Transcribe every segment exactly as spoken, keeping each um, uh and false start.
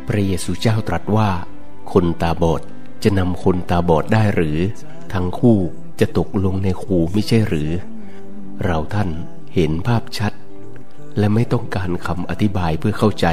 พระเยซูเจ้าตรัสว่าคนตาบอดจะนำคนตาบอดได้หรือทั้งคู่จะตกลงในคูไม่ใช่หรือเราท่านเห็นภาพชัดและไม่ต้องการคำอธิบายเพื่อเข้าใจ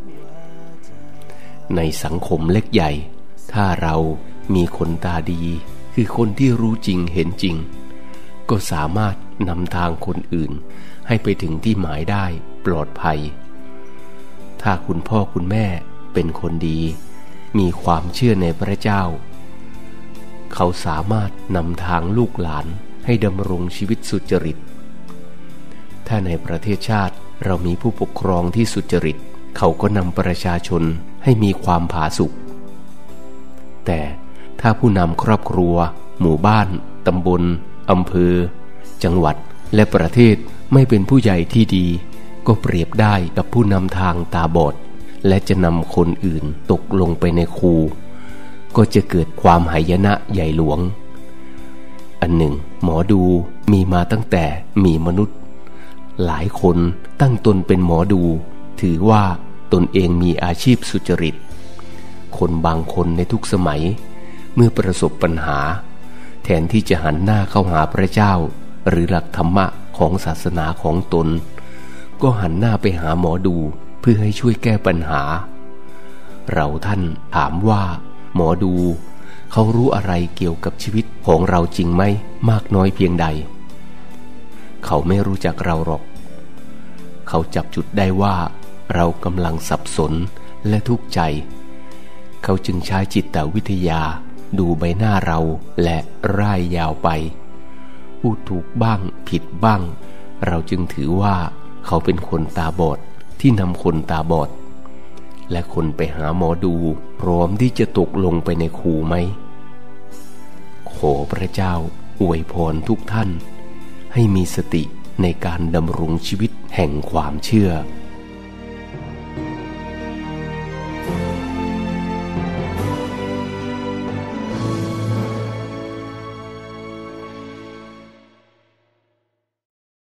ในสังคมเล็กใหญ่ถ้าเรามีคนตาดีคือคนที่รู้จริงเห็นจริงก็สามารถนำทางคนอื่นให้ไปถึงที่หมายได้ปลอดภัยถ้าคุณพ่อคุณแม่เป็นคนดีมีความเชื่อในพระเจ้าเขาสามารถนำทางลูกหลานให้ดำรงชีวิตสุจริตถ้าในประเทศชาติเรามีผู้ปกครองที่สุจริตเขาก็นำประชาชนให้มีความผาสุกแต่ถ้าผู้นำครอบครัวหมู่บ้านตำบลอำเภอจังหวัดและประเทศไม่เป็นผู้ใหญ่ที่ดีก็เปรียบได้กับผู้นำทางตาบอดและจะนำคนอื่นตกลงไปในคูก็จะเกิดความหายนะใหญ่หลวงอันหนึ่งหมอดูมีมาตั้งแต่มีมนุษย์หลายคนตั้งตนเป็นหมอดูถือว่าตนเองมีอาชีพสุจริตคนบางคนในทุกสมัยเมื่อประสบปัญหาแทนที่จะหันหน้าเข้าหาพระเจ้าหรือหลักธรรมะของศาสนาของตนก็หันหน้าไปหาหมอดูเพื่อให้ช่วยแก้ปัญหาเราท่านถามว่าหมอดูเขารู้อะไรเกี่ยวกับชีวิตของเราจริงไหมมากน้อยเพียงใดเขาไม่รู้จักเราหรอกเขาจับจุดได้ว่าเรากำลังสับสนและทุกข์ใจเขาจึงใช้จิตวิทยาดูใบหน้าเราและร่ายยาวไปพูดถูกบ้างผิดบ้างเราจึงถือว่าเขาเป็นคนตาบอดที่นำคนตาบอดและคนไปหาหมอดูพร้อมที่จะตกลงไปในคูไหมขอพระเจ้าอวยพรทุกท่านให้มีสติในการดำรงชีวิตแห่งความเชื่อ